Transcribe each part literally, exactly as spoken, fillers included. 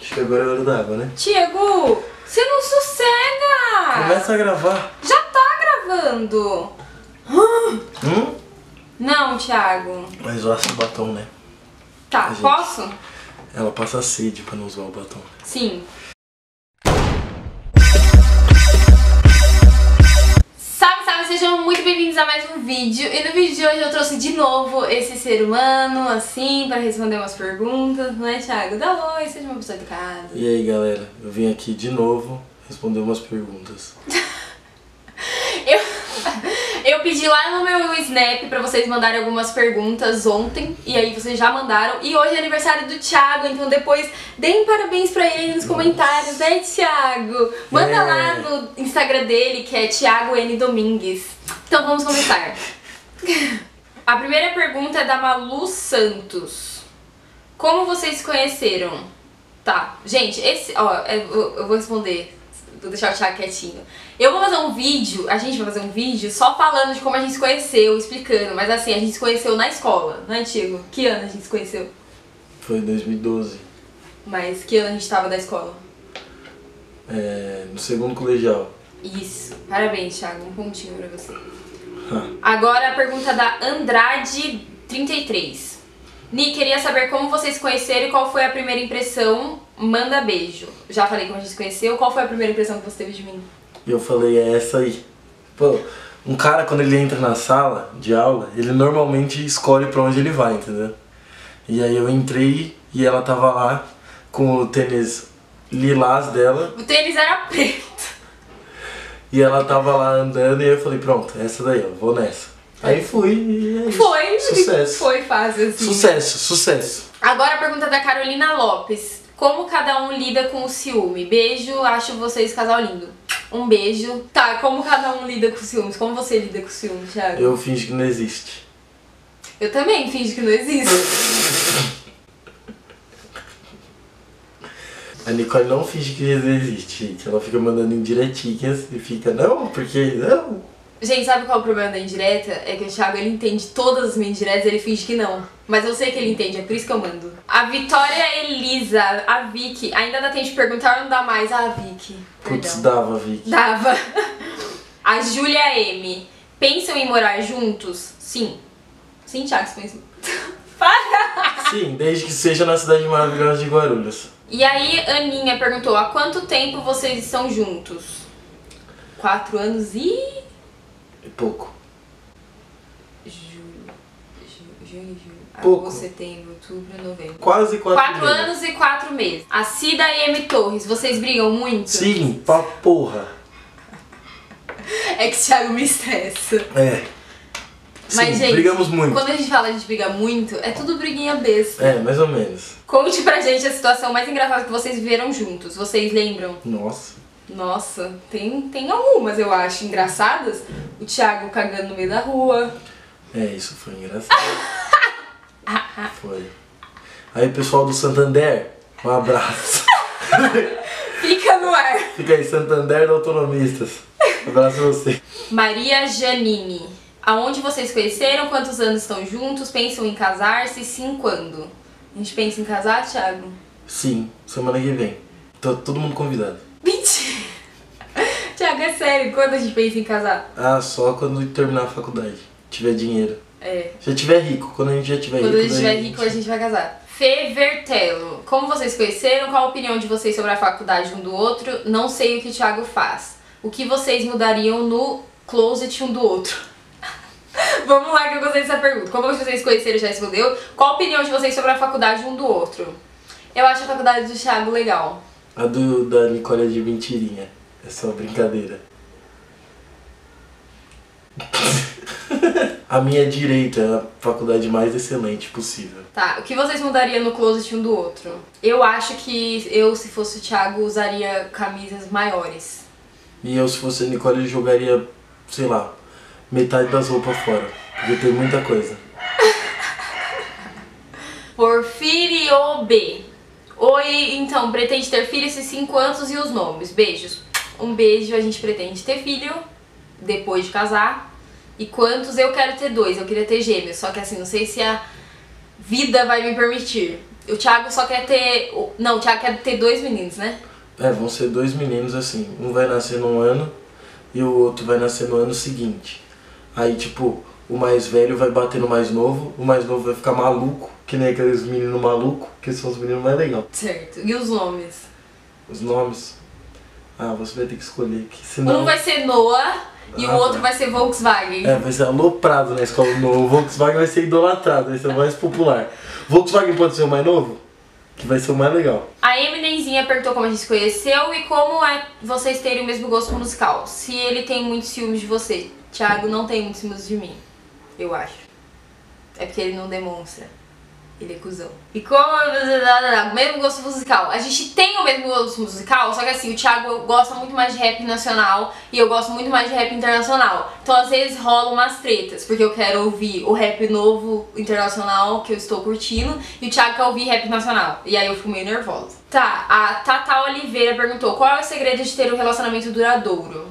Acho que agora é hora da água, né? Tiago, você não sossega! Começa a gravar. Já tá gravando. Hum? Não, Thiago. Mas usa o batom, né? Tá, gente... posso? Ela passa sede pra não usar o batom. Sim. Salve, salve! Sejam muito bem-vindos a mais um vídeo. E no vídeo de hoje eu trouxe de novo esse ser humano, assim, pra responder umas perguntas, não é, Thiago? Dá oi, seja uma pessoa educada. E aí, galera? Eu vim aqui de novo responder umas perguntas. eu... Eu pedi lá no meu Snap pra vocês mandarem algumas perguntas ontem, e aí vocês já mandaram. E hoje é aniversário do Thiago, então depois deem parabéns pra ele nos comentários, né, Thiago? Manda é. lá no Instagram dele, que é Thiago N Domingues. Então vamos começar. A primeira pergunta é da Malu Santos. Como vocês se conheceram? Tá, gente, esse, ó, eu, eu vou responder. Vou deixar o Thiago quietinho. Eu vou fazer um vídeo, a gente vai fazer um vídeo só falando de como a gente se conheceu, explicando. Mas assim, a gente se conheceu na escola, não é, Tiago? Que ano a gente se conheceu? Foi em dois mil e doze. Mas que ano a gente tava da escola? É, no segundo colegial. Isso. Parabéns, Thiago. Um pontinho pra você. Agora a pergunta da Andrade trinta e três. Ni, queria saber como vocês se conheceram e qual foi a primeira impressão. Manda beijo. Já falei como a gente se conheceu. Qual foi a primeira impressão que você teve de mim? E eu falei, é essa aí. Pô, um cara quando ele entra na sala de aula, ele normalmente escolhe pra onde ele vai, entendeu? E aí eu entrei e ela tava lá com o tênis lilás dela. O tênis era preto. E ela tava lá andando e eu falei, pronto, essa daí, eu vou nessa. Aí fui e é isso. Foi. Sucesso. Foi fácil assim. Sucesso, sucesso. Agora a pergunta da Carolina Lopes. Como cada um lida com o ciúme? Beijo, acho vocês casal lindo. Um beijo. Tá, como cada um lida com ciúmes? Como você lida com ciúmes, Thiago? Eu finjo que não existe. Eu também finjo que não existe. A Nicole não finge que não existe, gente. Ela fica mandando indiretinhas e fica, não, porque não. Gente, sabe qual é o problema da indireta? É que o Thiago, ele entende todas as minhas indiretas e ele finge que não. Mas eu sei que ele entende, é por isso que eu mando. A Vitória Elisa, a Vicky, ainda dá tempo de perguntar ou não dá mais? Ah, Vicky. Putz, dava, Vicky. Dava. A Júlia M. Pensam em morar juntos? Sim. Sim, Thiago, você pensa... Para! Sim, desde que seja na cidade maravilhosa de Guarulhos. E aí, Aninha perguntou, há quanto tempo vocês estão juntos? Quatro anos e... E pouco. Julho, junho, julho, pouco. agosto, setembro, outubro, novembro. Quase quatro Quatro meses. anos e quatro meses. A Cida e M Torres, vocês brigam muito? Sim, pra porra. É que o Thiago me estressa. É. Mas, sim, gente, brigamos muito. Quando a gente fala a gente briga muito, é tudo briguinha besta. É, mais ou menos. Conte pra gente a situação mais engraçada que vocês viveram juntos. Vocês lembram? Nossa. Nossa, tem, tem algumas, eu acho, engraçadas. O Thiago cagando no meio da rua. É, isso foi engraçado. Foi. Aí, pessoal do Santander, um abraço. Fica no ar. Fica aí, Santander da Autonomistas. Um abraço a você. Maria Janine. Aonde vocês conheceram? Quantos anos estão juntos? Pensam em casar-se? Sim, quando? A gente pensa em casar, Thiago? Sim, semana que vem. Tá todo mundo convidado. Mentira! Thiago, é sério, quando a gente pensa em casar? Ah, só quando terminar a faculdade. Tiver dinheiro. É. Já tiver rico, quando a gente já tiver quando rico. Quando a gente tiver daí... rico, a gente vai casar. Fê Vertello. Como vocês se conheceram? Qual a opinião de vocês sobre a faculdade um do outro? Não sei o que o Thiago faz. O que vocês mudariam no closet um do outro? Vamos lá que eu gostei dessa pergunta. Como vocês se conheceram, já respondeu. Qual a opinião de vocês sobre a faculdade um do outro? Eu acho a faculdade do Thiago legal. A do, da Nicole é de mentirinha. É só brincadeira. A minha direita é a faculdade mais excelente possível. Tá, o que vocês mudariam no closet um do outro? Eu acho que eu, se fosse o Thiago, usaria camisas maiores. E eu, se fosse a Nicole, jogaria, sei lá, metade das roupas fora. Porque tem muita coisa. Porfírio B. Oi, então, pretende ter filho esses cinco anos e os nomes? Beijos. Um beijo, a gente pretende ter filho depois de casar. E quantos? Eu quero ter dois, eu queria ter gêmeos. Só que assim, não sei se a vida vai me permitir. O Thiago só quer ter... Não, o Thiago quer ter dois meninos, né? É, vão ser dois meninos assim. Um vai nascer num ano e o outro vai nascer no ano seguinte. Aí, tipo, o mais velho vai bater no mais novo, o mais novo vai ficar maluco, que nem aqueles meninos malucos, que são os meninos mais legais. Certo. E os nomes? Os nomes? Ah, você vai ter que escolher aqui. Senão... Um vai ser Noah e ah, o outro vai ser Volkswagen. É, vai ser aloprado na escola. O Volkswagen vai ser idolatrado, vai ser o mais popular. Volkswagen pode ser o mais novo? Que vai ser o mais legal. A Eminenzinha perguntou como a gente se conheceu e como é vocês terem o mesmo gosto musical. Se ele tem muitos ciúmes de você. Thiago não tem muitos ciúmes de mim, eu acho. É porque ele não demonstra. Ele é cuzão. E como o mesmo gosto musical. A gente tem o mesmo gosto musical, só que assim, o Thiago gosta muito mais de rap nacional e eu gosto muito mais de rap internacional. Então às vezes rolam umas tretas, porque eu quero ouvir o rap novo internacional que eu estou curtindo e o Thiago quer ouvir rap nacional. E aí eu fico meio nervosa. Tá, a Tata Oliveira perguntou: qual é o segredo de ter um relacionamento duradouro?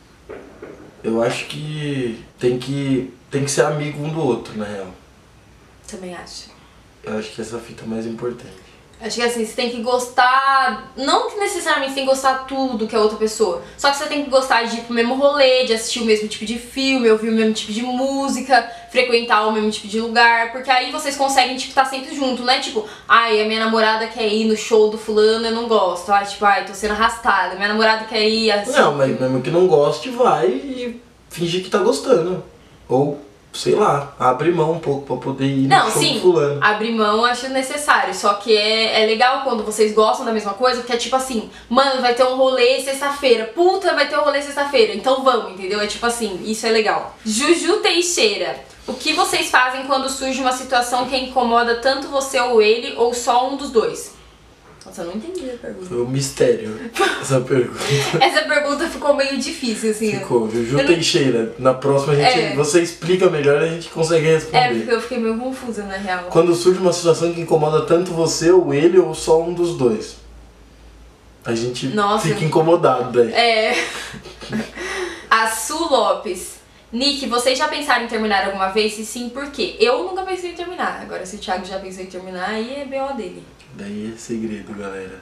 Eu acho que tem que, tem que ser amigo um do outro, na real. Também acho. Eu acho que essa fita é mais importante. Acho que assim, você tem que gostar, não que necessariamente você tem que gostar tudo que a outra pessoa, só que você tem que gostar de ir pro mesmo rolê, de assistir o mesmo tipo de filme, ouvir o mesmo tipo de música, frequentar o mesmo tipo de lugar, porque aí vocês conseguem, tipo, estar sempre junto, né? Tipo, ai, a minha namorada quer ir no show do fulano, eu não gosto. Ai, tipo, ai, tô sendo arrastada. Minha namorada quer ir assim. Não, mas mesmo que não goste, vai e fingir que tá gostando. Ou... sei lá, abre mão um pouco pra poder ir não, no show sim, do fulano. Abrir mão eu acho necessário, só que é, é legal quando vocês gostam da mesma coisa, porque é tipo assim, mano, vai ter um rolê sexta-feira, puta, vai ter um rolê sexta-feira, então vamos, entendeu? É tipo assim, isso é legal. Juju Teixeira, o que vocês fazem quando surge uma situação que incomoda tanto você ou ele, ou só um dos dois? Nossa, eu não entendi a pergunta. Foi um mistério essa pergunta. Essa pergunta ficou meio difícil, assim. Ficou, Juju não... Teixeira. Na próxima a gente, é. você explica melhor e a gente consegue responder. É, porque eu fiquei meio confusa, na real. Quando surge uma situação que incomoda tanto você ou ele, ou só um dos dois. A gente Nossa. fica incomodado daí. É. A Su Lopes. Nick, vocês já pensaram em terminar alguma vez? Se sim, por quê? Eu nunca pensei em terminar. Agora, se o Thiago já pensou em terminar, aí é B O dele. Daí é segredo, galera.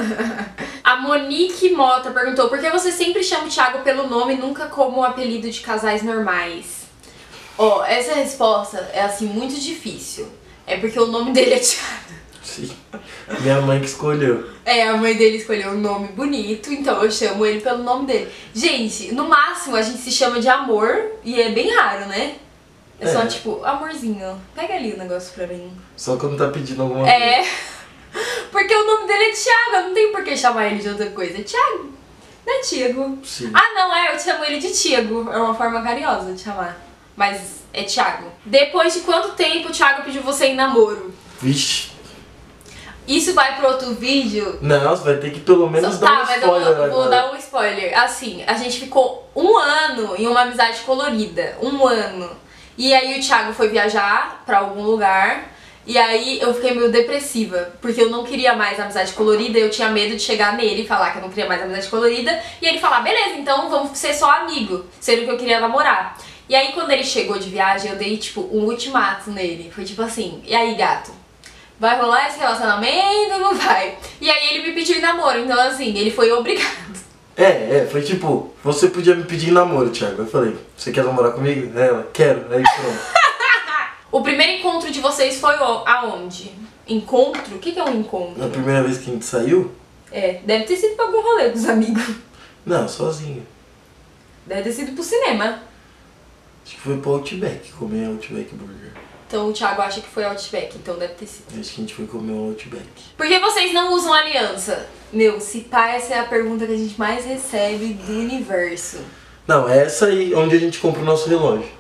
A Monique Mota perguntou: por que você sempre chama o Thiago pelo nome e nunca como o apelido de casais normais? Ó, oh, essa resposta é assim muito difícil. É porque o nome dele é Thiago. Sim. Minha mãe que escolheu. É, a mãe dele escolheu um nome bonito, então eu chamo ele pelo nome dele. Gente, no máximo a gente se chama de amor e é bem raro, né? É, é. Só tipo, amorzinho, pega ali o negócio pra mim. Só quando tá pedindo alguma é. coisa. É. Porque o nome dele é Thiago, eu não tenho por que chamar ele de outra coisa. É Thiago, não é Tiago. Sim. Ah, não, é, eu chamo ele de Tiago. É uma forma carinhosa de chamar. Mas é Thiago. Depois de quanto tempo o Thiago pediu você em namoro? Vixe. Isso vai pro outro vídeo? Não, você vai ter que pelo menos Só, dar tá, um mas spoiler. eu vou, vou agora. dar um spoiler. Assim, a gente ficou um ano em uma amizade colorida. Um ano. E aí o Thiago foi viajar pra algum lugar. E aí eu fiquei meio depressiva, porque eu não queria mais amizade colorida, eu tinha medo de chegar nele e falar que eu não queria mais amizade colorida, e ele falar, beleza, então vamos ser só amigo, sendo que eu queria namorar. E aí quando ele chegou de viagem, eu dei tipo um ultimato nele, foi tipo assim, e aí gato, vai rolar esse relacionamento ou não vai? E aí ele me pediu em namoro, então assim, ele foi obrigado. É, é, foi tipo, você podia me pedir em namoro, Thiago. Eu falei, você quer namorar comigo? Ela, quero, aí pronto. O primeiro encontro de vocês foi aonde? Encontro? O que que é um encontro? Na primeira vez que a gente saiu? É, deve ter sido pra algum rolê com os amigos. Não, sozinho. Deve ter sido pro cinema. Acho que foi pro Outback, comer Outback Burger. Então o Thiago acha que foi Outback, então deve ter sido. Acho que a gente foi comer um Outback. Por que vocês não usam aliança? Meu, se pá, essa é a pergunta que a gente mais recebe do universo. Não, é essa aí onde a gente compra o nosso relógio.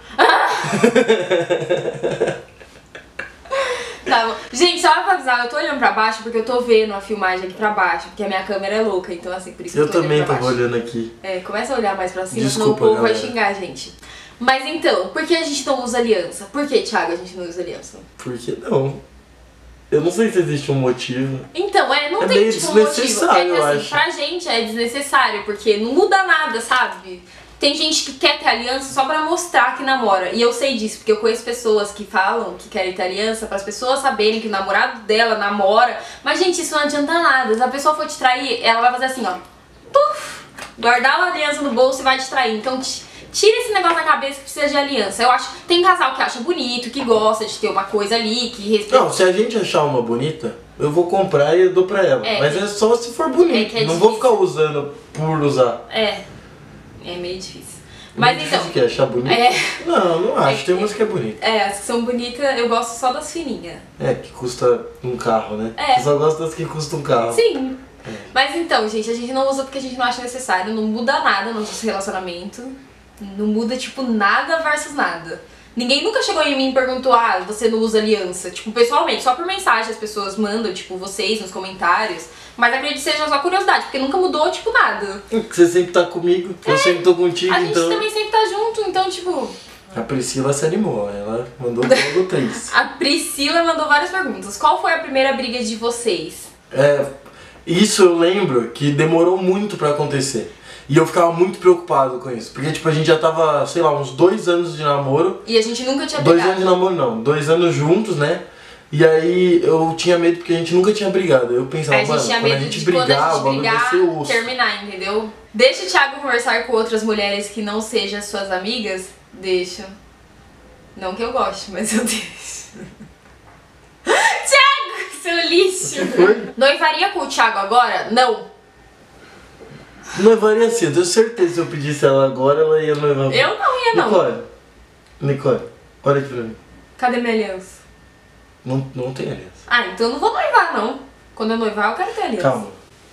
Tá bom. Gente, só pra avisar, eu tô olhando pra baixo porque eu tô vendo a filmagem aqui pra baixo, porque a minha câmera é louca, então assim, por isso Eu eu tô também olhando pra tava baixo. olhando aqui. É, começa a olhar mais pra cima, Desculpa, senão o povo vai galera. xingar a gente. Mas então, por que a gente não usa aliança? Por que, Thiago, a gente não usa aliança? Por que não? Eu não sei se existe um motivo. Então, é, não É tem meio tipo um motivo. É desnecessário, que eu assim, acho. pra gente é desnecessário, porque não muda nada, sabe? Tem gente que quer ter aliança só pra mostrar que namora. E eu sei disso, porque eu conheço pessoas que falam que querem ter aliança para as pessoas saberem que o namorado dela namora. Mas, gente, isso não adianta nada. Se a pessoa for te trair, ela vai fazer assim, ó. Puf! Guardar a aliança no bolso e vai te trair. Então, tira esse negócio da cabeça que precisa de aliança. Eu acho tem casal que acha bonito, que gosta de ter uma coisa ali, que respeita. Não, se a gente achar uma bonita, eu vou comprar e eu dou pra ela. É, mas é só se for bonito. É é não difícil. Vou ficar usando por usar. É. É meio difícil. Mas é então. Você quer achar bonito? É. Não, não acho. É, tem umas que é bonita. É, as que são bonitas, eu gosto só das fininhas. É, que custa um carro, né? É. Eu só gosto das que custam um carro. Sim. É. Mas então, gente, a gente não usa porque a gente não acha necessário. Não muda nada no nosso relacionamento. Não muda, tipo, nada versus nada. Ninguém nunca chegou em mim e perguntou, ah, você não usa aliança. Tipo, pessoalmente, só por mensagem as pessoas mandam, tipo, vocês nos comentários. Mas acredito que seja só curiosidade, porque nunca mudou, tipo, nada. Você sempre tá comigo, eu é, sempre tô contigo, a gente então... também sempre tá junto, então, tipo... A Priscila se animou, ela mandou logo três. A Priscila mandou várias perguntas. Qual foi a primeira briga de vocês? É, isso eu lembro que demorou muito pra acontecer. E eu ficava muito preocupado com isso. Porque, tipo, a gente já tava, sei lá, uns dois anos de namoro. E a gente nunca tinha brigado. Dois anos de namoro, não. Dois anos juntos, né? E aí eu tinha medo porque a gente nunca tinha brigado. Eu pensava, a gente mano, tinha quando medo a gente de brigar, quando a gente o bagulho vai brigar, ser osso. terminar, entendeu? Deixa o Thiago conversar com outras mulheres que não sejam suas amigas? Deixa. Não que eu goste, mas eu deixo. Thiago, seu lixo! O que foi? Noivaria com o Thiago agora? Não. Noivaria assim, eu tenho certeza que se eu pedisse ela agora, ela ia noivar. Eu não ia, não. Nicole, Nicole, olha aqui pra mim. Cadê minha aliança? Não, não tem aliança. Ah, então eu não vou noivar, não. Quando eu noivar, eu quero ter aliança. Calma.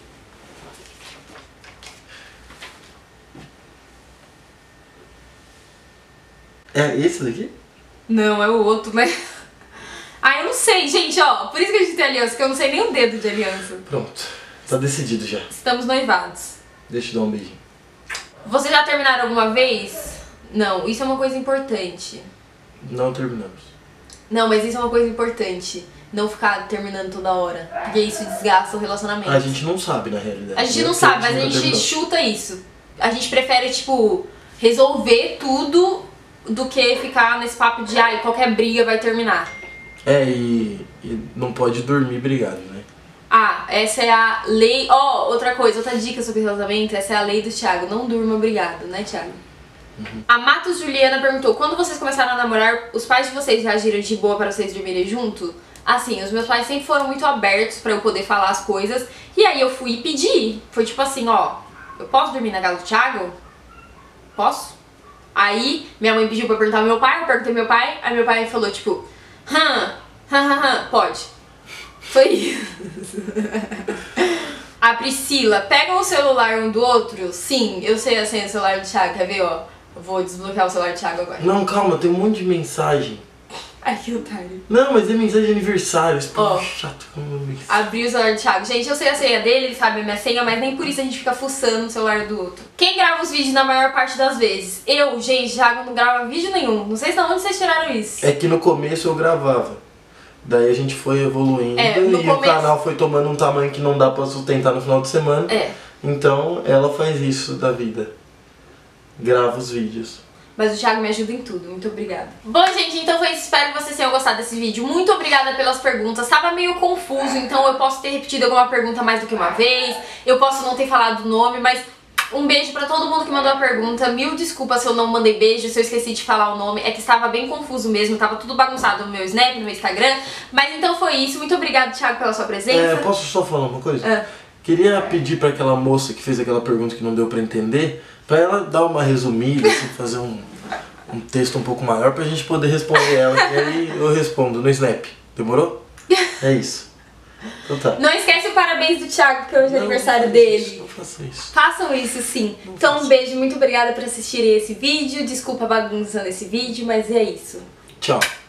É esse daqui? Não, é o outro, né? Ah, eu não sei, gente, ó. Por isso que a gente tem aliança, porque eu não sei nem o dedo de aliança. Pronto, tá decidido já. Estamos noivados. Deixa eu dar um beijinho. Vocês já terminaram alguma vez? Não, isso é uma coisa importante. Não terminamos. Não, mas isso é uma coisa importante. Não ficar terminando toda hora. Porque isso desgasta o relacionamento. A gente não sabe, na realidade. A gente né? não sabe, Porque mas a gente terminou. chuta isso. A gente prefere, tipo, resolver tudo do que ficar nesse papo de, ai, qualquer briga vai terminar. É, e, e não pode dormir brigado, né? Ah, essa é a lei... Ó, oh, outra coisa, outra dica sobre relacionamento, essa é a lei do Thiago. Não durma obrigado, né, Thiago? Uhum. A Matos Juliana perguntou, quando vocês começaram a namorar, os pais de vocês reagiram de boa para vocês dormirem junto? Assim, os meus pais sempre foram muito abertos pra eu poder falar as coisas. E aí eu fui e pedi. Foi tipo assim, ó, eu posso dormir na casa do Thiago? Posso? Aí minha mãe pediu pra eu perguntar ao meu pai, eu perguntei ao meu pai, aí meu pai falou tipo, hã, hã, hã, hã, pode. Foi isso. A Priscila, pega o celular um do outro? Sim, eu sei a senha do celular do Thiago, quer ver, ó? Eu vou desbloquear o celular do Thiago agora. Não, calma, tem um monte de mensagem. Ai, que otário. Não, mas é mensagem de aniversário, esse povo Ó, chato como mensagem. Abriu o celular do Thiago. Gente, eu sei a senha dele, ele sabe a minha senha, mas nem por isso a gente fica fuçando no celular do outro. Quem grava os vídeos na maior parte das vezes? Eu, gente, Thiago não grava vídeo nenhum. Não sei de onde vocês tiraram isso. É que no começo eu gravava. Daí a gente foi evoluindo É, e no o começo- canal foi tomando um tamanho que não dá pra sustentar no final de semana. É, Então ela faz isso da vida. Grava os vídeos. mas o Thiago me ajuda em tudo. Muito obrigada. Bom, gente, então foi isso. Espero que vocês tenham gostado desse vídeo. Muito obrigada pelas perguntas. Tava meio confuso, então eu posso ter repetido alguma pergunta mais do que uma vez. Eu posso não ter falado o nome, mas um beijo pra todo mundo que mandou a pergunta. Mil desculpas se eu não mandei beijo, se eu esqueci de falar o nome. É que estava bem confuso mesmo, tava tudo bagunçado no meu Snap, no meu Instagram. Mas então foi isso. Muito obrigada, Thiago, pela sua presença. É, posso só falar uma coisa? Ah. Queria pedir pra aquela moça que fez aquela pergunta que não deu pra entender, pra ela dar uma resumida, assim, fazer um, um texto um pouco maior pra gente poder responder ela. E aí eu respondo no Snap. Demorou? É isso. Então tá. Não esquece o parabéns do Thiago, que hoje é Não, aniversário não faça dele. isso, não faça isso. Façam isso sim. Então um beijo, muito obrigada por assistirem esse vídeo. Desculpa a bagunça nesse vídeo, mas é isso. Tchau.